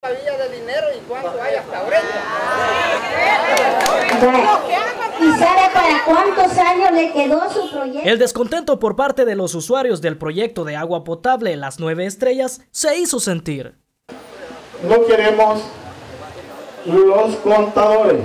de dinero y cuánto hay hasta ahorita. ¿Y sabe para cuántos años le quedó su proyecto? El descontento por parte de los usuarios del proyecto de agua potable Las 9 Estrellas se hizo sentir. No queremos los contadores.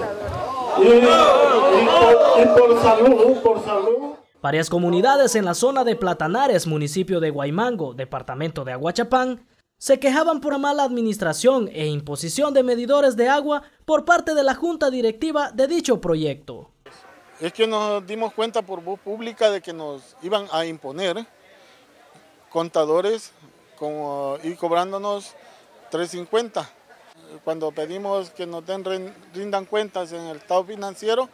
Y por salud. Varias comunidades en la zona de Platanares, municipio de Guaymango, departamento de Aguachapán, se quejaban por mala administración e imposición de medidores de agua por parte de la junta directiva de dicho proyecto. Es que nos dimos cuenta por voz pública de que nos iban a imponer contadores y cobrándonos $3.50. Cuando pedimos que nos rindan cuentas en el estado financiero,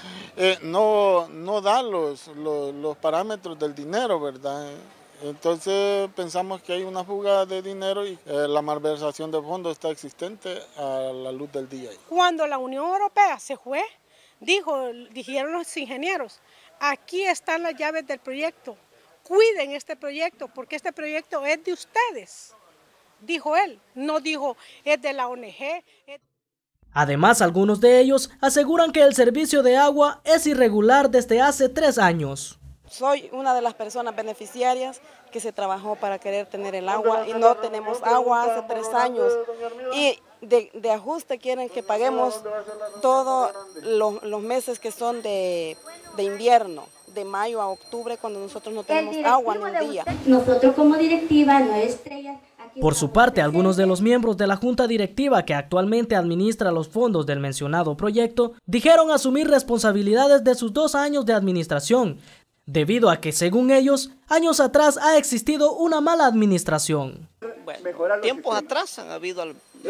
no da los parámetros del dinero, ¿verdad? Entonces pensamos que hay una fuga de dinero y la malversación de fondos está existente a la luz del día. Cuando la Unión Europea se fue, dijeron los ingenieros, aquí están las llaves del proyecto, cuiden este proyecto porque este proyecto es de ustedes, dijo él, no dijo es de la ONG. Además, algunos de ellos aseguran que el servicio de agua es irregular desde hace 3 años. Soy una de las personas beneficiarias que se trabajó para querer tener el agua y no tenemos agua hace 3 años. Y de ajuste quieren que paguemos todos los meses que son de invierno, de mayo a octubre, cuando nosotros no tenemos agua ni un día. Nosotros como directiva 9 Estrellas. Por su parte, algunos de los miembros de la junta directiva que actualmente administra los fondos del mencionado proyecto dijeron asumir responsabilidades de sus 2 años de administración, debido a que, según ellos, años atrás ha existido una mala administración. Bueno, tiempos atrás han habido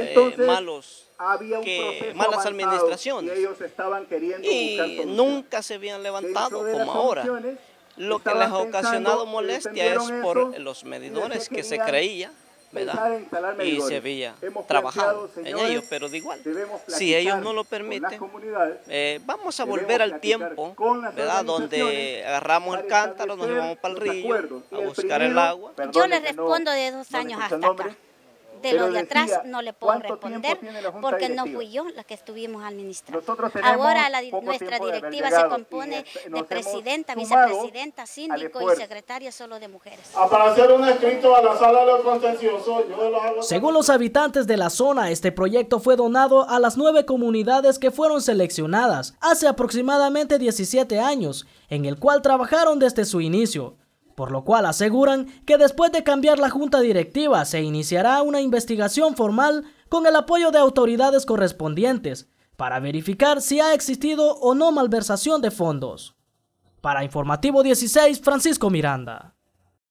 malas administraciones y nunca se habían levantado como ahora. Lo que les ha ocasionado molestia es por los medidores que se creía, ¿verdad? Y se había trabajado en ellos, pero de igual, si ellos no lo permiten, vamos a volver al tiempo, ¿verdad? Donde agarramos el cántaro, nos íbamos para el río a buscar el agua. Yo le respondo de 2 años hasta acá. De lo de atrás no le puedo responder porque no fui yo la que estuvimos administrando. Ahora nuestra directiva se compone de presidenta, vicepresidenta, síndico y secretaria solo de mujeres. Para hacer un escrito a la sala de lo contencioso, según los habitantes de la zona, este proyecto fue donado a las 9 comunidades que fueron seleccionadas hace aproximadamente 17 años, en el cual trabajaron desde su inicio. Por lo cual aseguran que después de cambiar la junta directiva se iniciará una investigación formal con el apoyo de autoridades correspondientes para verificar si ha existido o no malversación de fondos. Para Informativo 16, Francisco Miranda.